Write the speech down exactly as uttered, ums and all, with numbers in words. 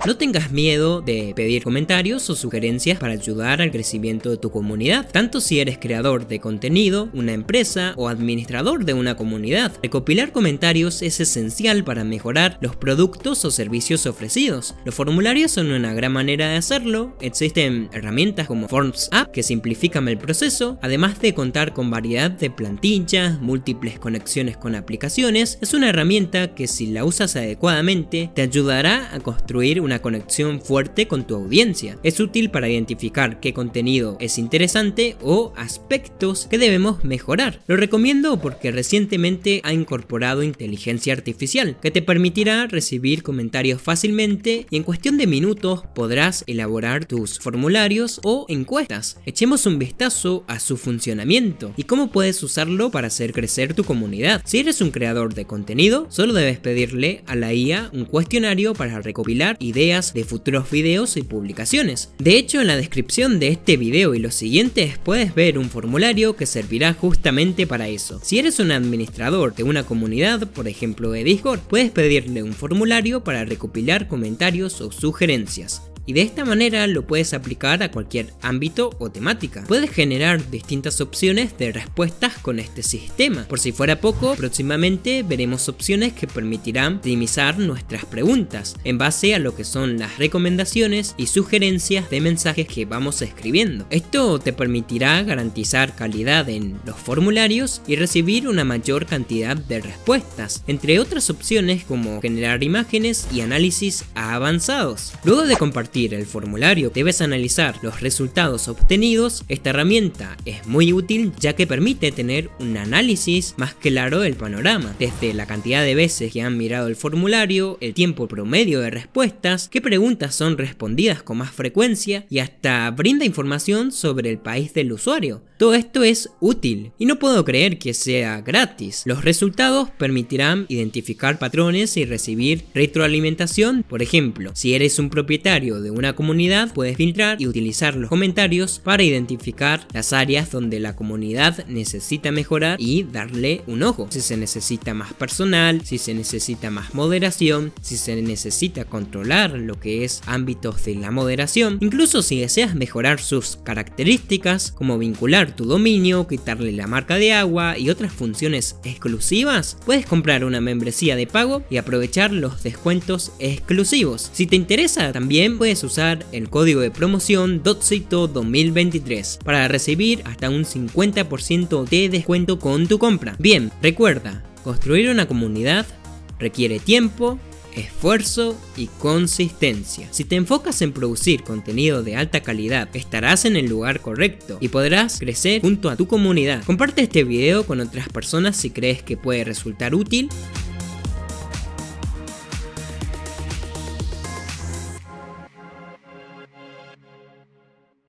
No tengas miedo de pedir comentarios o sugerencias para ayudar al crecimiento de tu comunidad, tanto si eres creador de contenido, una empresa o administrador de una comunidad. Recopilar comentarios es esencial para mejorar los productos o servicios ofrecidos. Los formularios son una gran manera de hacerlo. Existen herramientas como Forms App que simplifican el proceso, además de contar con variedad de plantillas, múltiples conexiones con aplicaciones. Es una herramienta que, si la usas adecuadamente, te ayudará a construir una conexión fuerte con tu audiencia. Es útil para identificar qué contenido es interesante o aspectos que debemos mejorar. Lo recomiendo porque recientemente ha incorporado inteligencia artificial que te permitirá recibir comentarios fácilmente y en cuestión de minutos podrás elaborar tus formularios o encuestas. Echemos un vistazo a su funcionamiento y cómo puedes usarlo para hacer crecer tu comunidad. Si eres un creador de contenido, solo debes pedirle a la I A un cuestionario para recopilar ideas de futuros videos y publicaciones. De hecho, en la descripción de este video y los siguientes puedes ver un formulario que servirá justamente para eso. Si eres un administrador de una comunidad, por ejemplo de Discord, puedes pedirle un formulario para recopilar comentarios o sugerencias. Y de esta manera lo puedes aplicar a cualquier ámbito o temática. Puedes generar distintas opciones de respuestas con este sistema. Por si fuera poco, próximamente veremos opciones que permitirán optimizar nuestras preguntas en base a lo que son las recomendaciones y sugerencias de mensajes que vamos escribiendo. Esto te permitirá garantizar calidad en los formularios y recibir una mayor cantidad de respuestas, entre otras opciones como generar imágenes y análisis avanzados. Luego de compartir el formulario, debes analizar los resultados obtenidos. Esta herramienta es muy útil ya que permite tener un análisis más claro del panorama, desde la cantidad de veces que han mirado el formulario, el tiempo promedio de respuestas, qué preguntas son respondidas con más frecuencia y hasta brinda información sobre el país del usuario. Todo esto es útil y no puedo creer que sea gratis. Los resultados permitirán identificar patrones y recibir retroalimentación. Por ejemplo, si eres un propietario de una comunidad, puedes filtrar y utilizar los comentarios para identificar las áreas donde la comunidad necesita mejorar y darle un ojo. Si se necesita más personal, si se necesita más moderación, si se necesita controlar lo que es ámbitos de la moderación, incluso si deseas mejorar sus características como vincular tu dominio, quitarle la marca de agua y otras funciones exclusivas, puedes comprar una membresía de pago y aprovechar los descuentos exclusivos. Si te interesa, también puedes usar el código de promoción Dotsito dos mil veintitrés para recibir hasta un cincuenta por ciento de descuento con tu compra. Bien, recuerda, construir una comunidad requiere tiempo, esfuerzo y consistencia. Si te enfocas en producir contenido de alta calidad, estarás en el lugar correcto y podrás crecer junto a tu comunidad. Comparte este video con otras personas si crees que puede resultar útil.